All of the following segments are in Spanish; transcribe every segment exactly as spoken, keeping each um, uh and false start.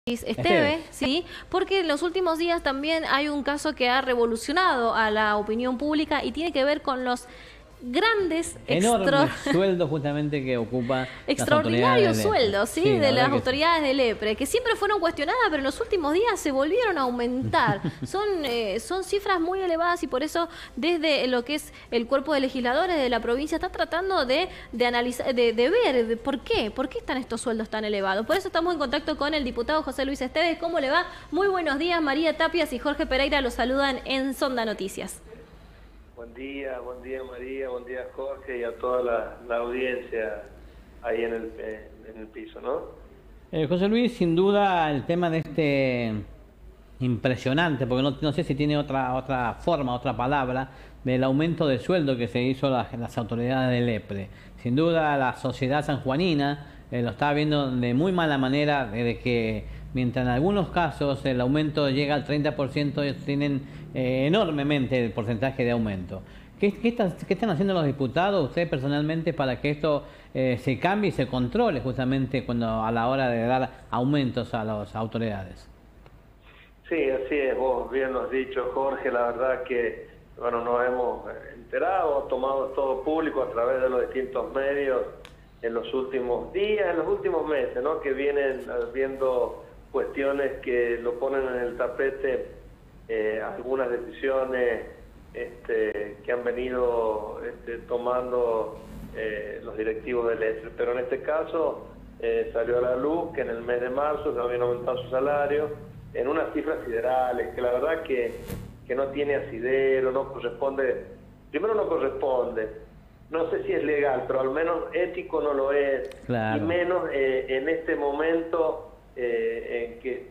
Esteve, sí, porque en los últimos días también hay un caso que ha revolucionado a la opinión pública y tiene que ver con los grandes extra... enormes sueldos justamente que ocupa extraordinarios sueldos, ¿sí? Sí, de las que autoridades sí. del EPRE, que siempre fueron cuestionadas, pero en los últimos días se volvieron a aumentar. Son, eh, son cifras muy elevadas y por eso desde lo que es el cuerpo de legisladores de la provincia está tratando de, de analizar, de, de ver de por qué, por qué están estos sueldos tan elevados. Por eso estamos en contacto con el diputado José Luis Esteves. ¿Cómo le va? Muy buenos días. María Tapias y Jorge Pereira los saludan en Sonda Noticias. Buen día, buen día María, buen día Jorge y a toda la, la audiencia ahí en el, en el piso, ¿no? Eh, José Luis, sin duda el tema de este impresionante, porque no, no sé si tiene otra otra forma, otra palabra, del aumento de sueldo que se hizo las, las autoridades del EPRE. Sin duda la sociedad sanjuanina eh, lo está viendo de muy mala manera, de que mientras en algunos casos el aumento llega al treinta por ciento, ellos tienen eh, enormemente el porcentaje de aumento. ¿Qué, qué, están, ¿Qué están haciendo los diputados, ustedes personalmente, para que esto eh, se cambie y se controle justamente cuando a la hora de dar aumentos a las autoridades? Sí, así es, vos bien lo has dicho, Jorge, la verdad que bueno, nos hemos enterado, tomado todo público a través de los distintos medios en los últimos días, en los últimos meses, ¿no? Que vienen viendo cuestiones que lo ponen en el tapete, eh, algunas decisiones este, que han venido este, tomando eh, los directivos del EPRE. Pero en este caso eh, salió a la luz que en el mes de marzo se habían aumentado sus salarios en unas cifras siderales, que la verdad que, que no tiene asidero, no corresponde, primero no corresponde, no sé si es legal, pero al menos ético no lo es, claro. Y menos eh, en este momento eh, en que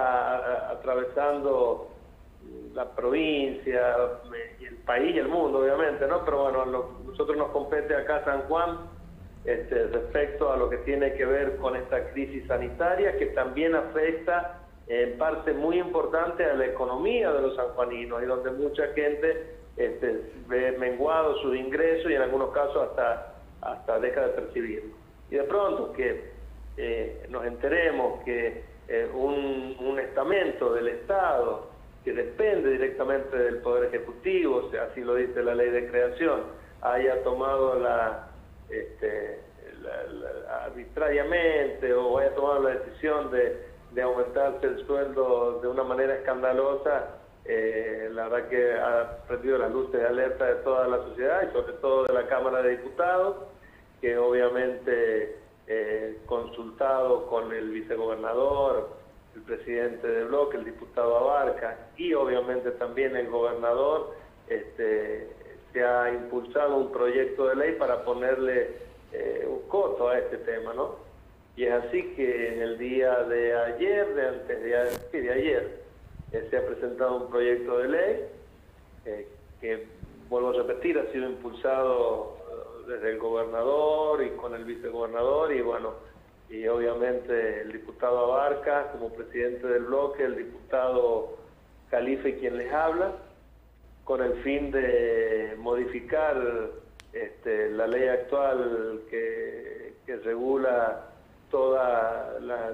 está atravesando la provincia, y el país y el mundo, obviamente, ¿no? Pero bueno, lo, nosotros nos compete acá San Juan este, respecto a lo que tiene que ver con esta crisis sanitaria, que también afecta en parte muy importante a la economía de los sanjuaninos, y donde mucha gente este, ve menguado sus ingresos y en algunos casos hasta, hasta deja de percibirlo. Y de pronto que eh, nos enteremos que eh, un, un estamento del Estado que depende directamente del Poder Ejecutivo, o sea, así lo dice la ley de creación, haya tomado la, este, la, la, arbitrariamente o haya tomado la decisión de, de aumentarse el sueldo de una manera escandalosa, eh, la verdad que ha prendido las luces de alerta de toda la sociedad y sobre todo de la Cámara de Diputados, que obviamente eh, consultado con el vicegobernador, el presidente del bloque, el diputado Abarca y obviamente también el gobernador, este, se ha impulsado un proyecto de ley para ponerle eh, un coto a este tema, ¿no? Y es así que en el día de ayer, de antes de, sí, de ayer, eh, se ha presentado un proyecto de ley eh, que, vuelvo a repetir, ha sido impulsado desde el gobernador y con el vicegobernador y bueno, y obviamente el diputado Abarca como presidente del bloque, el diputado Calife quien les habla, con el fin de modificar este, la ley actual que, que regula todas las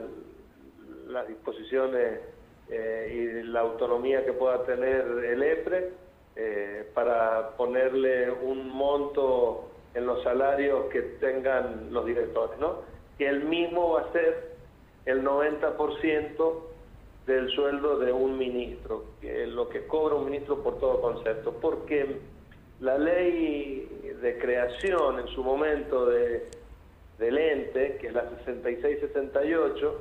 la disposiciones eh, y la autonomía que pueda tener el EPRE eh, para ponerle un monto en los salarios que tengan los directores, ¿no? Que el mismo va a ser el noventa por ciento del sueldo de un ministro, que es lo que cobra un ministro por todo concepto, porque la ley de creación en su momento de, del ente, que es la sesenta y seis sesenta y ocho,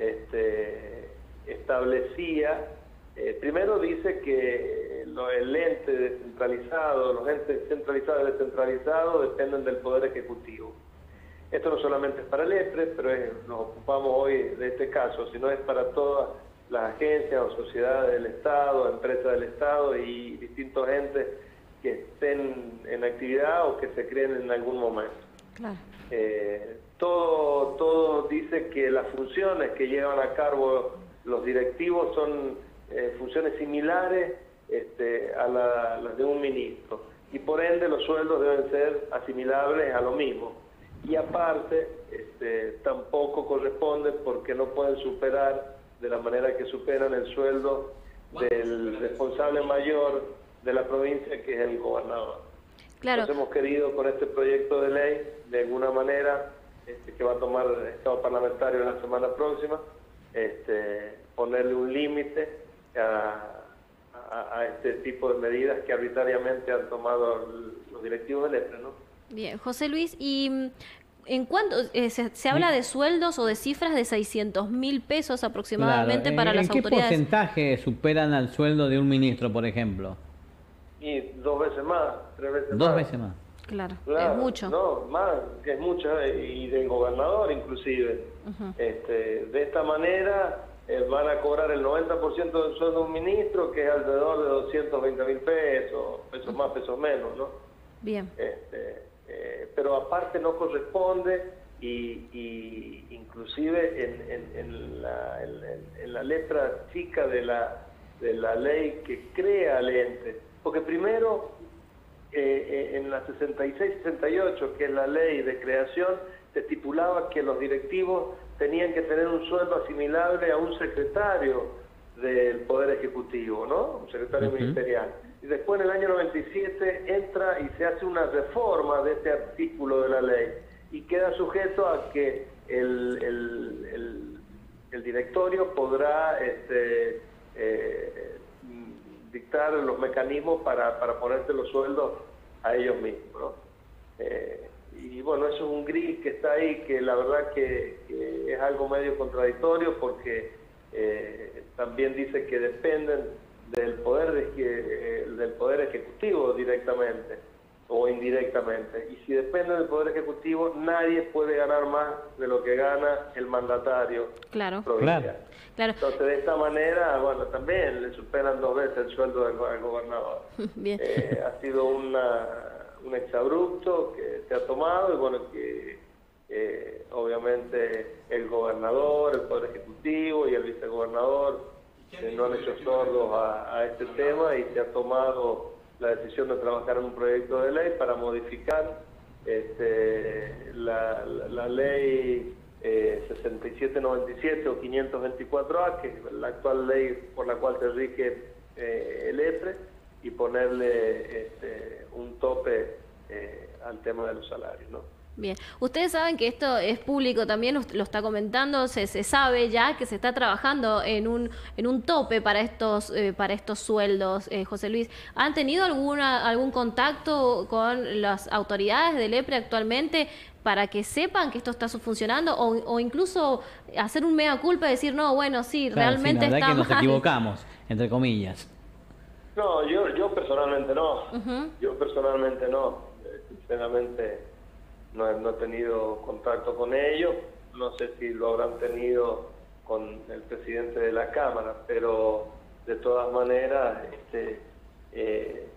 este, establecía, eh, primero dice que lo, el ente descentralizado, los entes centralizados y descentralizados dependen del Poder Ejecutivo. Esto no solamente es para el EPRE, pero es, nos ocupamos hoy de este caso, sino es para todas las agencias o sociedades del Estado, empresas del Estado y distintos entes que estén en actividad o que se creen en algún momento. Claro. Eh, todo, todo dice que las funciones que llevan a cabo los directivos son eh, funciones similares este, a las la de un ministro y por ende los sueldos deben ser asimilables a lo mismo. Y aparte, este, tampoco corresponde porque no pueden superar de la manera que superan el sueldo del responsable mayor de la provincia, que es el gobernador. Claro. Entonces hemos querido con este proyecto de ley, de alguna manera, este, que va a tomar el Estado parlamentario la semana próxima, este, ponerle un límite a, a, a este tipo de medidas que arbitrariamente han tomado los directivos del EPRE, ¿no? Bien, José Luis, y en cuánto eh, se, se habla de sueldos o de cifras de seiscientos mil pesos aproximadamente. Claro. para ¿En, las ¿En qué autoridades? porcentaje superan al sueldo de un ministro, por ejemplo? Y dos veces más, tres veces más. Dos veces más. Claro, Claro, es mucho. No, más, que es mucho, y del gobernador inclusive. Uh-huh. este, de esta manera eh, van a cobrar el noventa por ciento del sueldo de un ministro, que es alrededor de doscientos veinte mil pesos, pesos más, pesos menos, ¿no? Bien. Este, eh, pero aparte no corresponde, y, y inclusive en, en, en, la, en, en la letra chica de la, de la ley que crea el ente, porque primero eh, eh, en la sesenta y seis sesenta y ocho, que es la ley de creación, se estipulaba que los directivos tenían que tener un sueldo asimilable a un secretario del Poder Ejecutivo, ¿no? Un secretario Uh-huh. ministerial. Y después en el año noventa y siete entra y se hace una reforma de este artículo de la ley y queda sujeto a que el, el, el, el directorio podrá este, eh, dictar los mecanismos para, para ponerse los sueldos a ellos mismos, ¿no? Eh, y bueno, eso es un gris que está ahí, que la verdad que, que es algo medio contradictorio, porque eh, también dice que dependen del poder de, eh, del poder ejecutivo directamente o indirectamente, y si depende del poder ejecutivo nadie puede ganar más de lo que gana el mandatario Claro. provincial. Claro. Claro. Entonces de esta manera, bueno, también le superan dos veces el sueldo del, del gobernador. Bien. Eh, ha sido una, un exabrupto que se ha tomado, y bueno, que eh, obviamente el gobernador, el poder ejecutivo y el vicegobernador eh, no han hecho sordos a, a este tema, y se ha tomado la decisión de trabajar en un proyecto de ley para modificar este, la, la, la ley eh, sesenta y siete noventa y siete o quinientos veinticuatro A, que es la actual ley por la cual se rige eh, el EPRE, y ponerle este, un tope eh, al tema de los salarios, ¿no? Bien, ustedes saben que esto es público también, lo, lo está comentando, se, se sabe ya que se está trabajando en un en un tope para estos eh, para estos sueldos. eh, José Luis, ¿han tenido alguna algún contacto con las autoridades del EPRE actualmente para que sepan que esto está funcionando, o, o incluso hacer un mea culpa y decir, no, bueno, sí, Claro, realmente sí, la verdad está que nos mal? equivocamos, entre comillas. No, yo, yo personalmente no, Uh-huh. yo personalmente no, eh, sinceramente no he, no he tenido contacto con ellos, no sé si lo habrán tenido con el presidente de la Cámara, pero de todas maneras este, eh,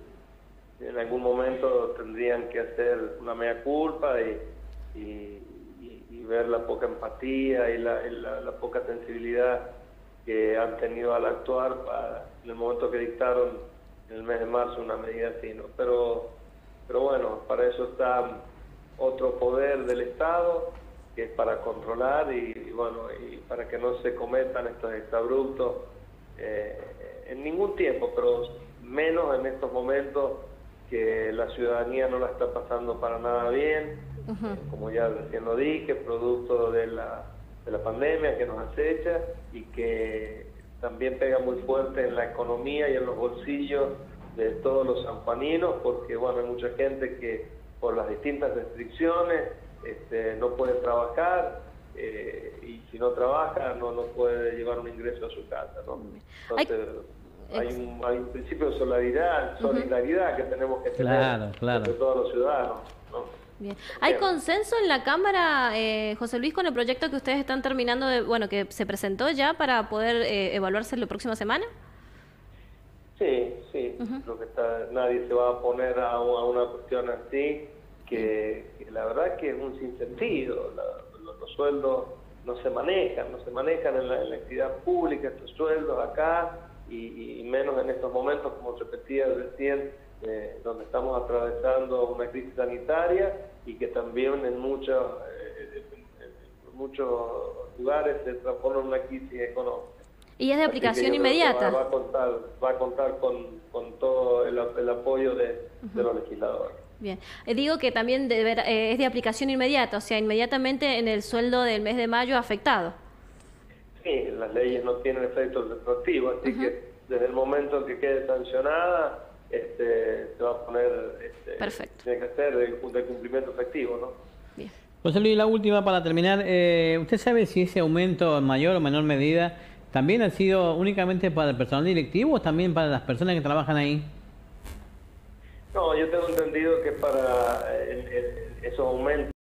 en algún momento tendrían que hacer una mea culpa y, y, y, y ver la poca empatía y la, y la, la poca sensibilidad que han tenido al actuar para, en el momento que dictaron en el mes de marzo una medida así, ¿no? Pero, pero bueno, para eso está otro poder del Estado, que es para controlar y, y bueno, y para que no se cometan estos exabruptos eh, en ningún tiempo, pero menos en estos momentos que la ciudadanía no la está pasando para nada bien, Uh-huh. eh, como ya recién lo dije, producto de la, de la pandemia que nos acecha y que también pega muy fuerte en la economía y en los bolsillos de todos los sanjuaninos, porque bueno, hay mucha gente que por las distintas restricciones este, no puede trabajar, eh, y si no trabaja no, no puede llevar un ingreso a su casa, ¿no? Entonces hay, hay, un, hay un principio de solidaridad, solidaridad uh-huh. que tenemos que tener claro, claro. entre todos los ciudadanos, ¿no? Bien. ¿Hay consenso en la Cámara, eh, José Luis, con el proyecto que ustedes están terminando, de, bueno, que se presentó ya para poder eh, evaluarse la próxima semana? Sí, sí, uh-huh. Creo que está, nadie se va a poner a, a una cuestión así, que, que la verdad que es un sinsentido. La, los, los sueldos no se manejan, no se manejan en la, en la actividad pública, estos sueldos acá, y, y menos en estos momentos, como repetía recién, eh, donde estamos atravesando una crisis sanitaria y que también en muchos, eh, en muchos lugares se transforma en una crisis económica. Y es de aplicación inmediata. Va, va a contar, va a contar con, con todo el, el apoyo de, uh-huh. de los legisladores. Bien, eh, digo que también de ver, eh, es de aplicación inmediata, o sea, inmediatamente en el sueldo del mes de mayo afectado. Sí, las leyes no tienen efecto retroactivo, así uh-huh. que desde el momento en que quede sancionada, este, se va a poner, este, perfecto. Tiene que ser de, de cumplimiento efectivo, ¿no? Bien. José Luis, la última para terminar, eh, ¿usted sabe si ese aumento en mayor o menor medida también ha sido únicamente para el personal directivo o también para las personas que trabajan ahí? No, yo tengo entendido que para el, el, esos aumentos